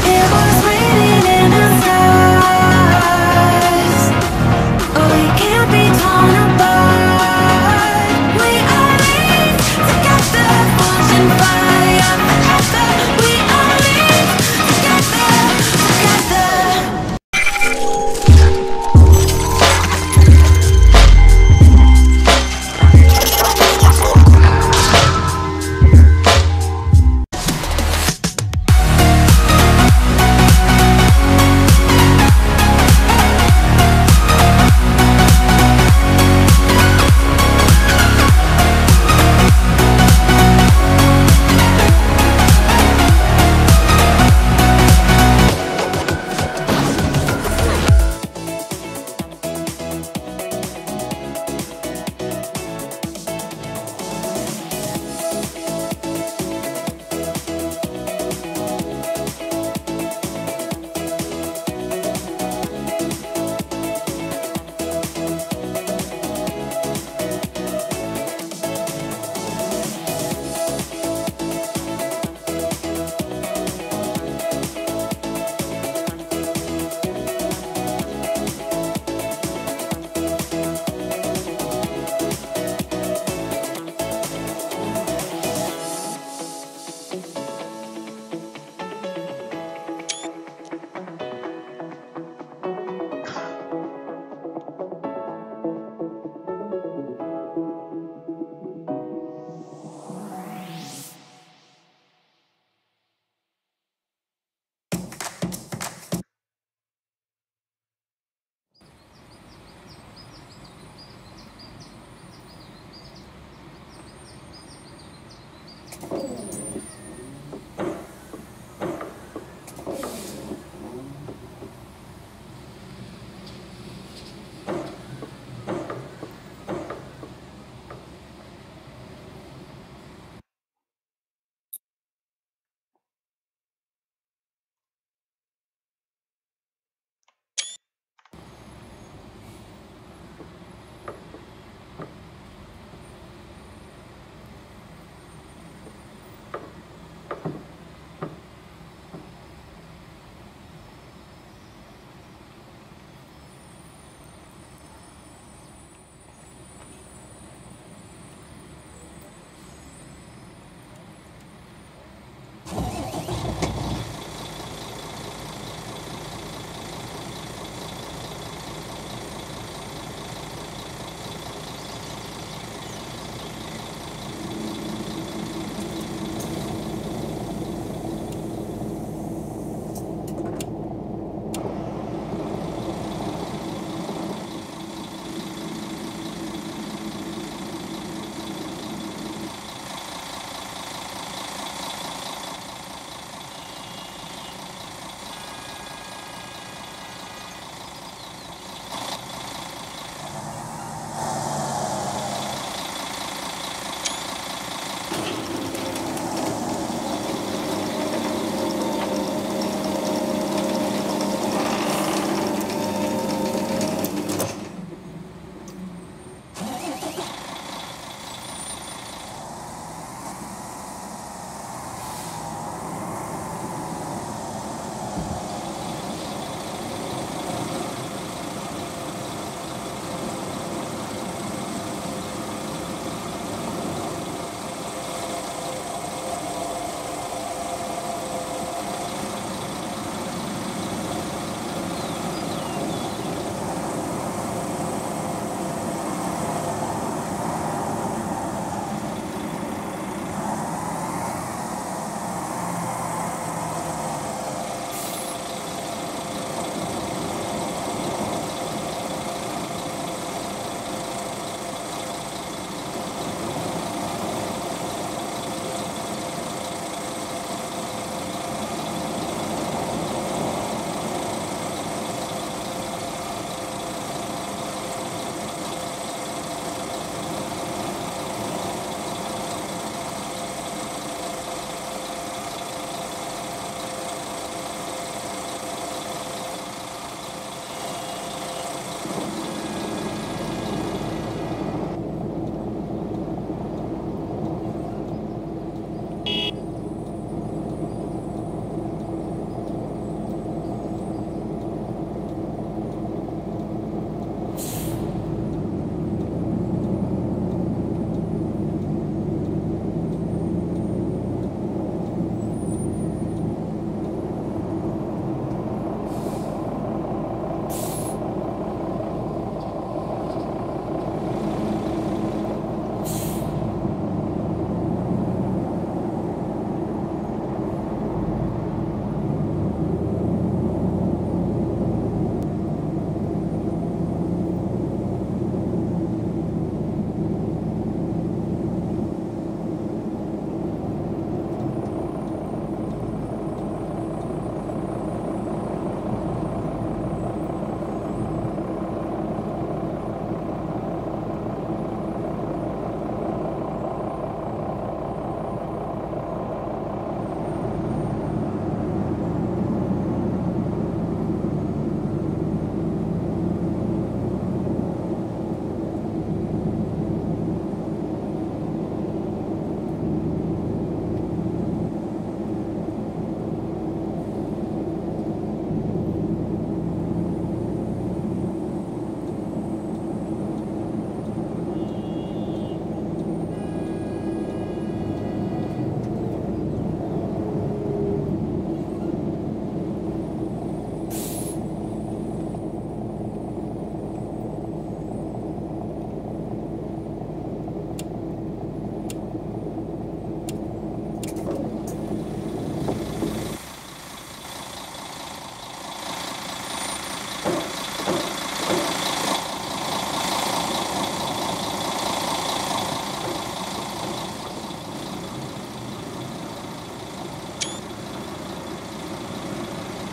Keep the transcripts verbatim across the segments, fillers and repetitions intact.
It was written in the stars. Oh, we can't be torn apart. We are linked together, forged in fire forever. We are linked together, together.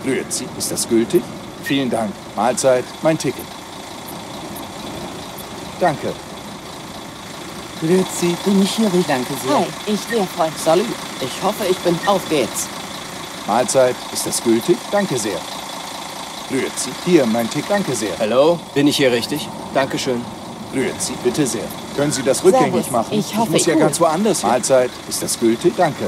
Grüezi, ist das gültig? Vielen Dank. Mahlzeit, mein Ticket. Danke. Grüezi, bin ich hier richtig? Danke sehr. Hi, ich sehr freundlich. Salut. Ich hoffe, ich bin... Auf geht's. Mahlzeit, ist das gültig? Danke sehr. Grüezi, hier, mein Ticket. Danke sehr. Hallo, bin ich hier richtig? Dankeschön. Grüezi, bitte sehr. Können Sie das rückgängig Servus. machen? Ich hoffe, ich muss ja cool. ganz woanders hin. Mahlzeit, ist das gültig? Danke.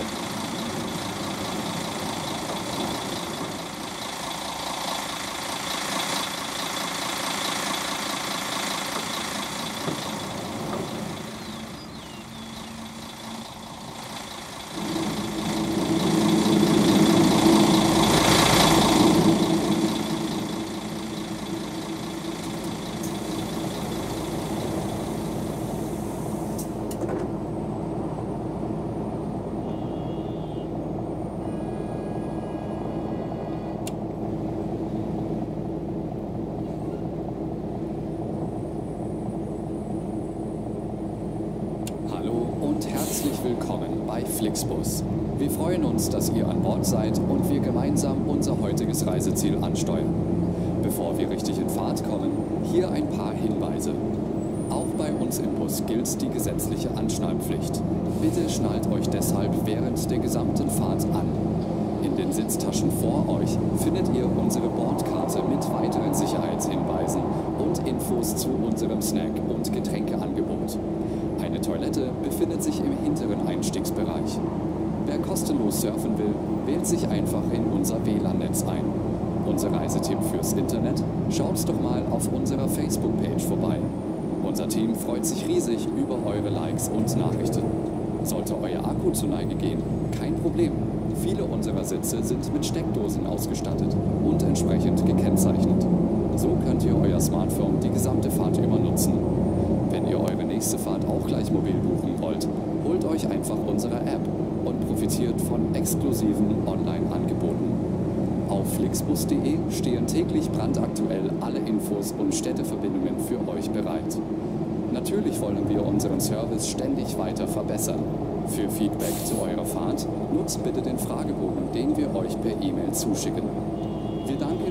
Herzlich willkommen bei Flixbus. Wir freuen uns, dass ihr an Bord seid und wir gemeinsam unser heutiges Reiseziel ansteuern. Bevor wir richtig in Fahrt kommen, hier ein paar Hinweise. Auch bei uns im Bus gilt die gesetzliche Anschnallpflicht. Bitte schnallt euch deshalb während der gesamten Fahrt an. In den Sitztaschen vor euch findet ihr unsere Bordkarte mit weiteren Sicherheitshinweisen und Infos zu unserem Snack- und Getränkeangebot. Eine Toilette befindet sich im hinteren Einstiegsbereich. Wer kostenlos surfen will, wählt sich einfach in unser W L A N-Netz ein. Unser Reisetipp fürs Internet? Schaut doch mal auf unserer Facebook-Page vorbei. Unser Team freut sich riesig über eure Likes und Nachrichten. Sollte euer Akku zur Neige gehen, kein Problem. Viele unserer Sitze sind mit Steckdosen ausgestattet und entsprechend gekennzeichnet. So könnt ihr euer Smartphone die gesamte Fahrt über nutzen. Wenn ihr eure nächste Fahrt auch gleich mobil buchen wollt, holt euch einfach unsere App und profitiert von exklusiven Online-Angeboten. Auf flixbus punkt de stehen täglich brandaktuell alle Infos und Städteverbindungen für euch bereit. Natürlich wollen wir unseren Service ständig weiter verbessern. Für Feedback zu eurer Fahrt nutzt bitte den Fragebogen, den wir euch per E-Mail zuschicken. Wir danken...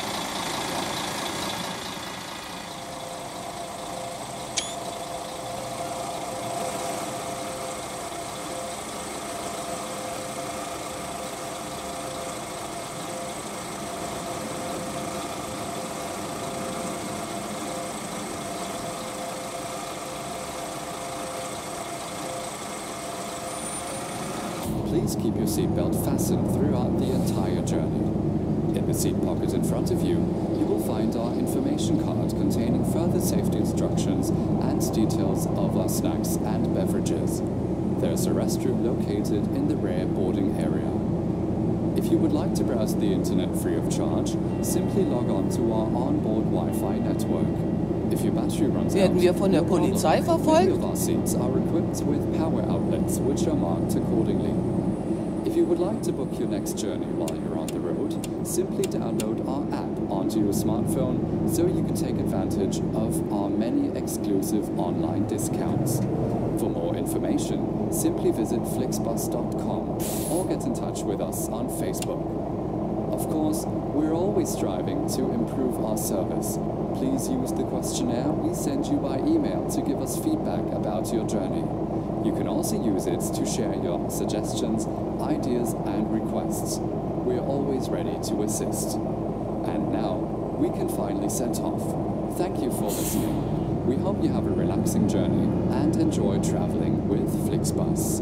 Please keep your seatbelt fastened throughout the entire journey. In the seat pocket in front of you, you will find our information card containing further safety instructions and details of our snacks and beverages. There's a restroom located in the rear boarding area. If you would like to browse the internet free of charge, simply log on to our onboard Wi-Fi network. If your battery runs out, Werden wir von der no problem. Polizei verfolgt? Many of our seats are equipped with power outlets which are marked accordingly. If you would like to book your next journey while you're on the road, simply download our app onto your smartphone so you can take advantage of our many exclusive online discounts. For more information, simply visit flixbus dot com or get in touch with us on Facebook. Of course, we're always striving to improve our service. Please use the questionnaire we send you by email to give us feedback about your journey. You can also use it to share your suggestions, ideas and requests. We're always ready to assist. And now, we can finally set off. Thank you for listening. We hope you have a relaxing journey and enjoy traveling with Flixbus.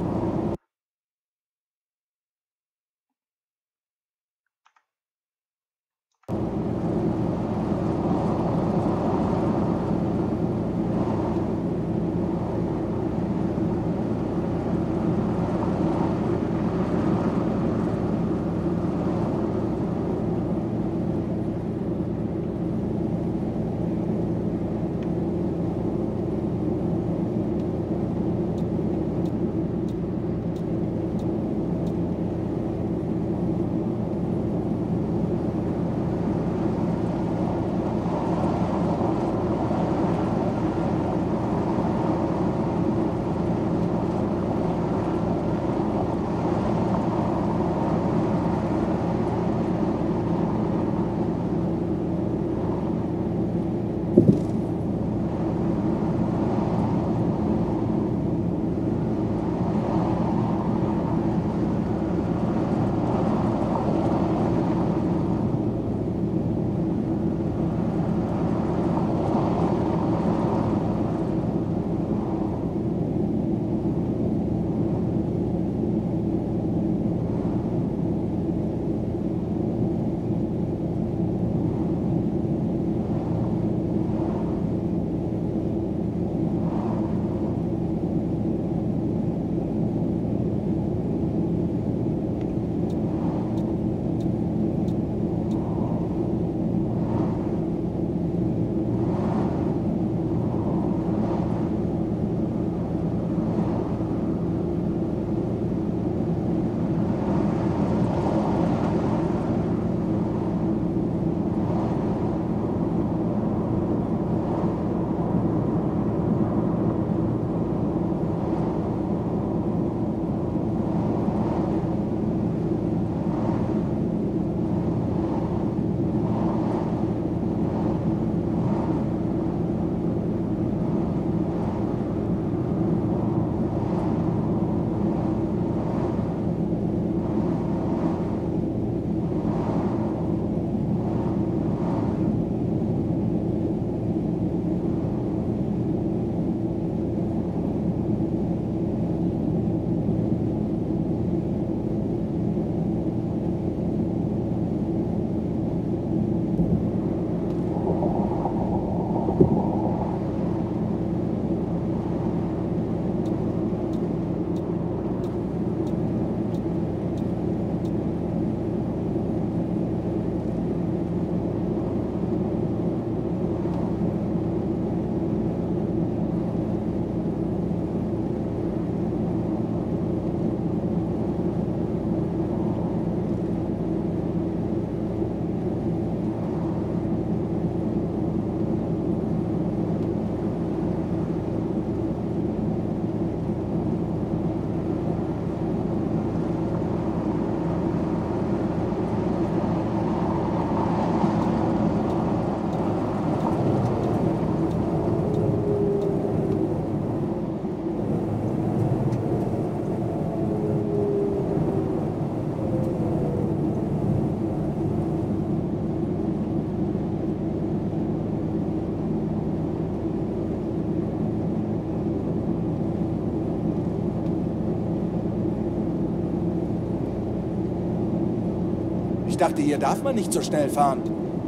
Ich dachte, hier darf man nicht so schnell fahren.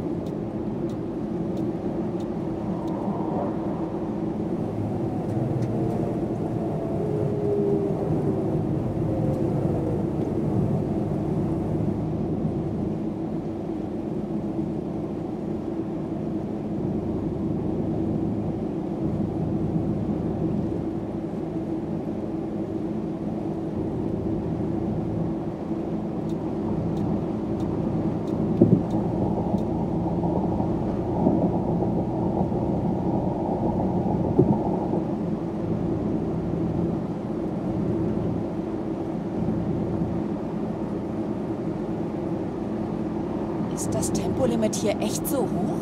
Ist das Tempolimit hier echt so hoch?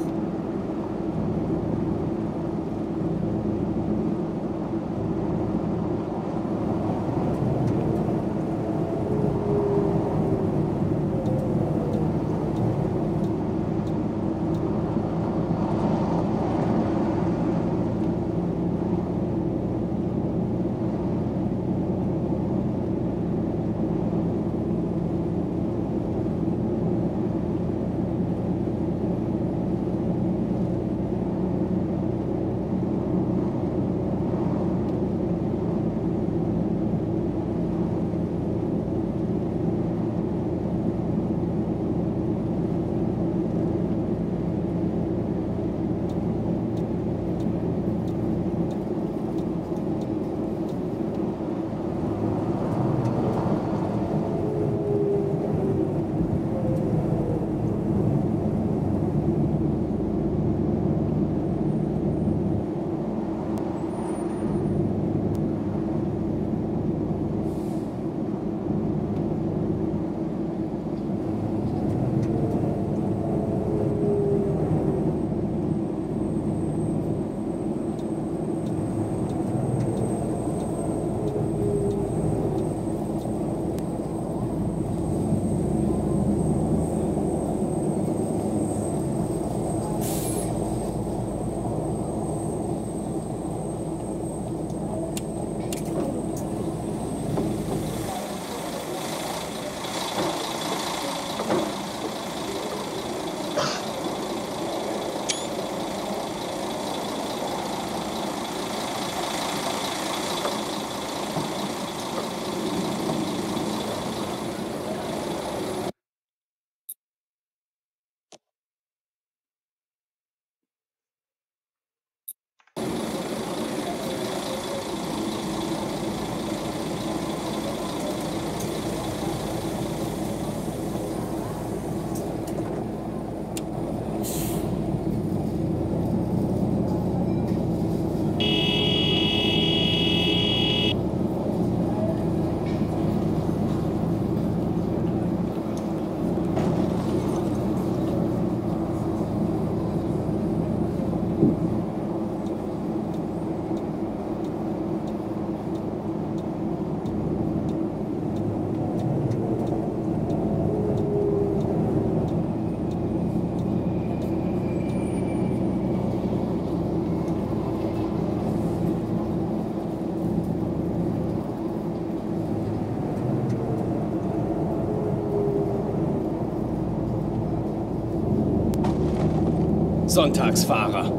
Sonntagsfahrer.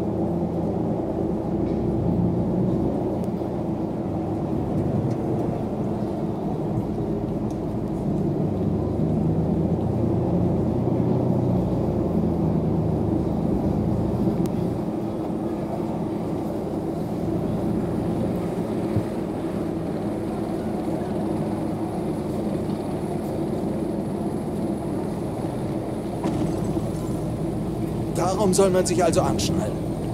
Darum soll man sich also anschnallen.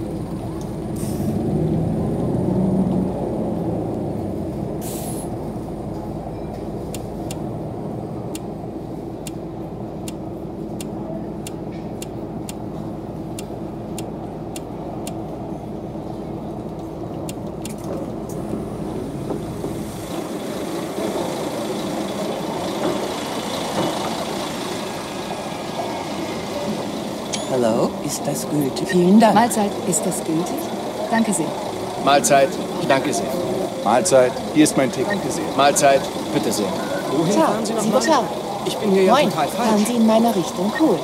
Hallo, ist das gültig? Vielen Dank. Mahlzeit, ist das gültig? Danke sehr. Mahlzeit, danke sehr. Mahlzeit, hier ist mein Ticket. Danke sehr. Mahlzeit, bitte sehr. Wohin Ciao, fahren Sie Sie nochmal? ciao. Ich bin hier ja Moin, total fahren falsch. Sie in meiner Richtung. Cool.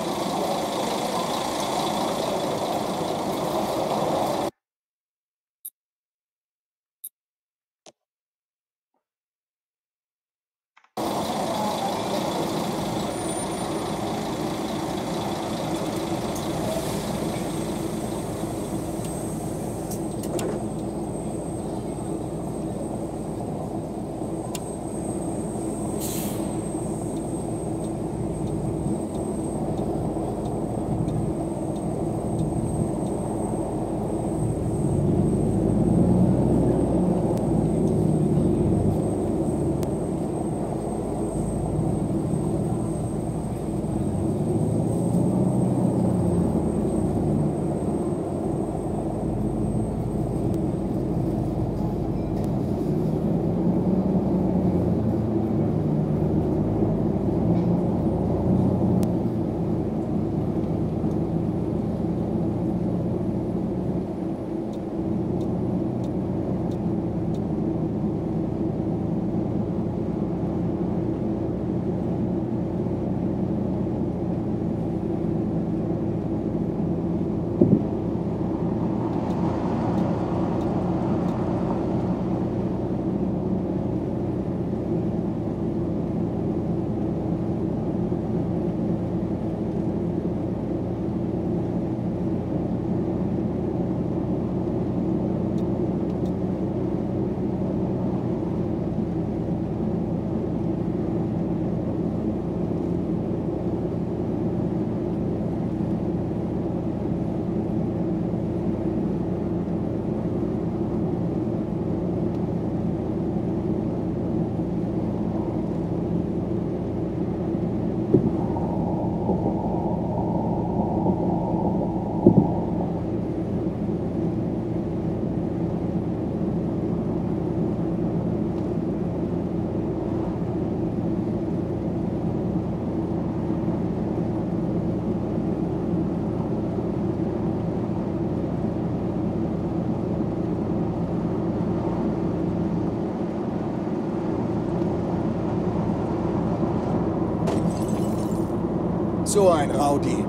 So ein Rowdy.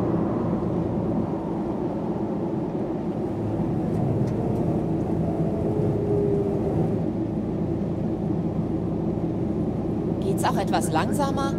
Geht's auch etwas langsamer?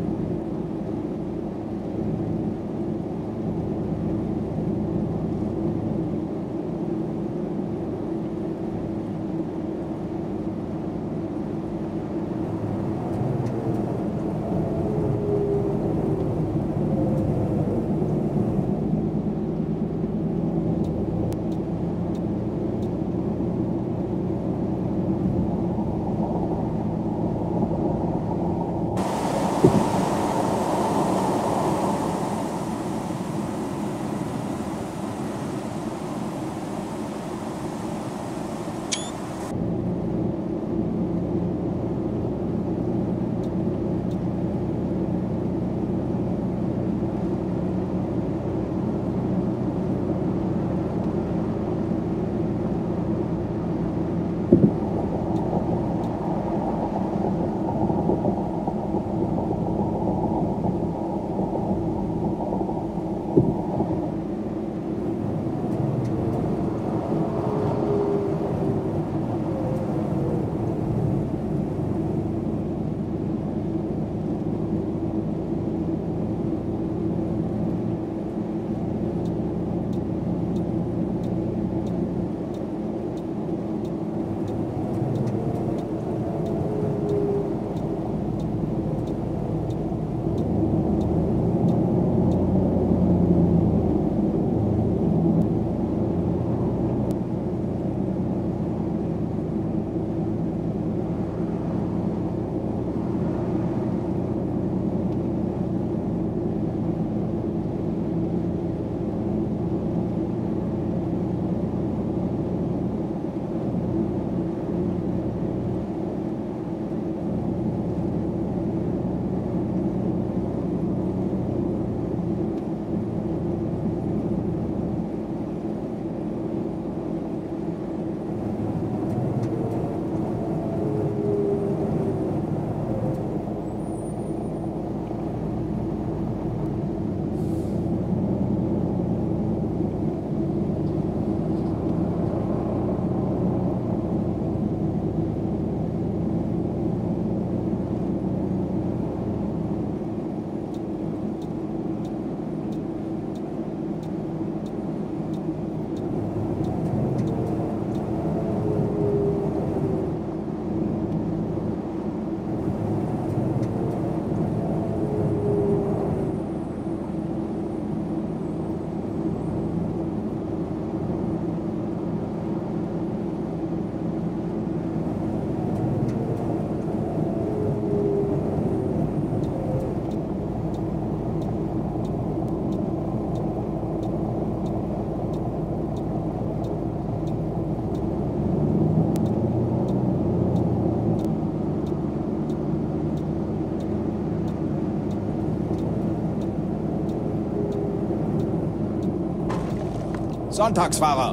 Sonntagsfahrer.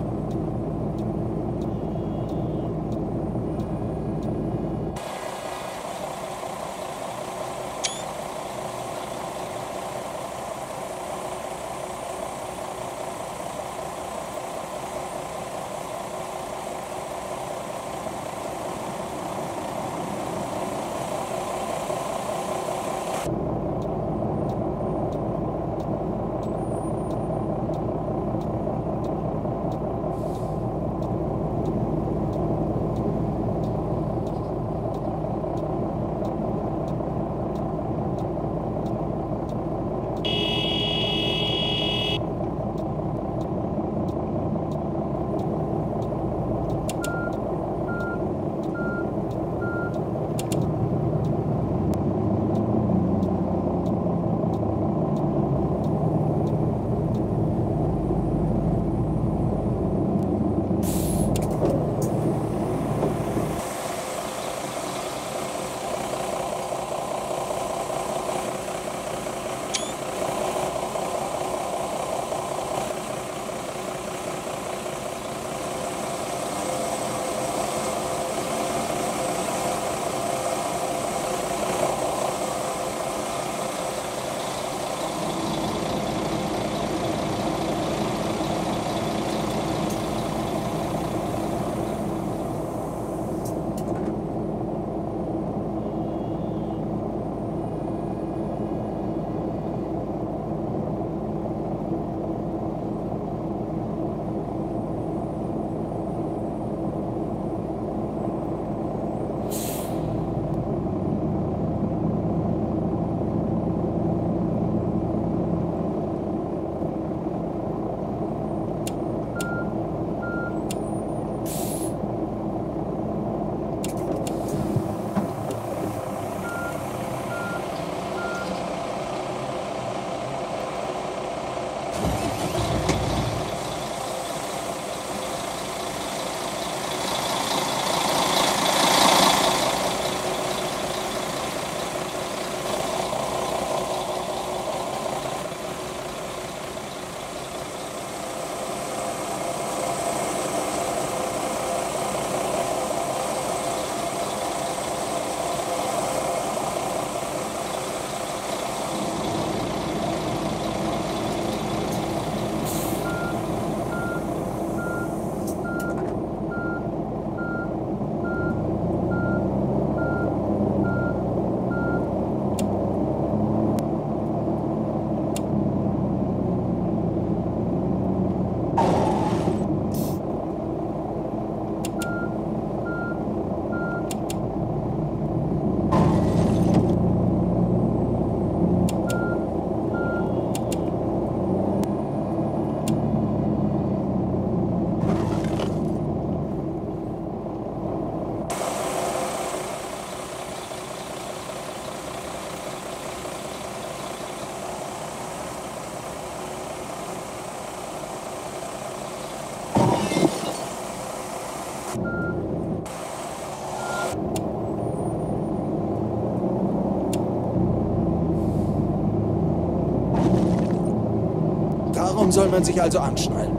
Warum soll man sich also anschnallen?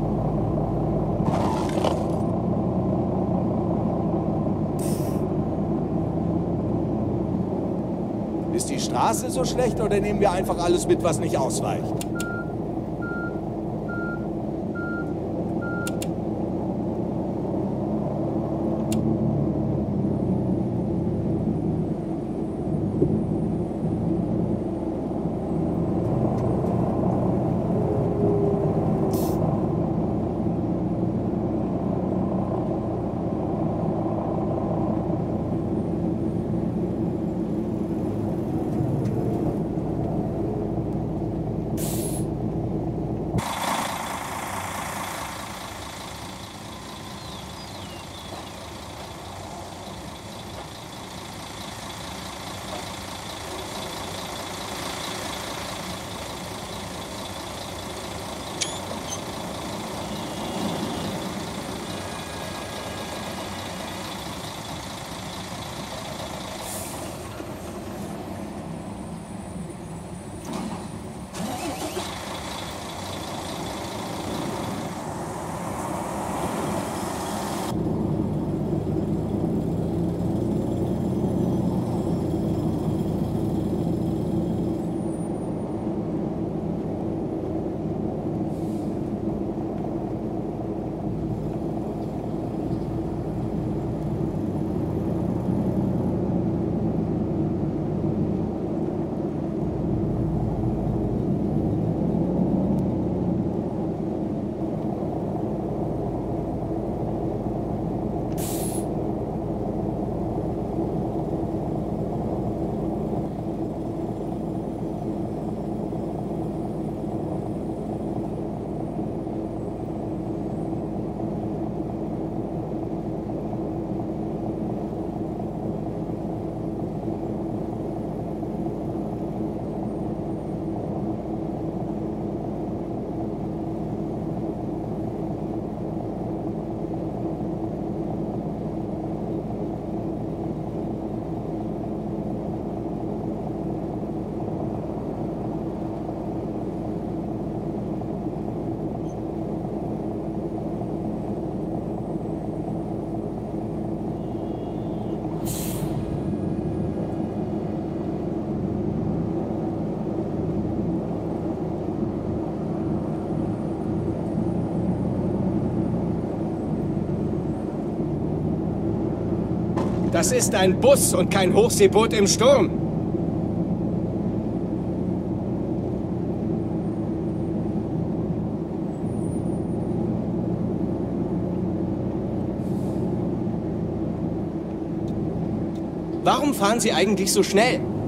Ist die Straße so schlecht oder nehmen wir einfach alles mit, was nicht ausweicht? Das ist ein Bus und kein Hochseeboot im Sturm. Warum fahren Sie eigentlich so schnell?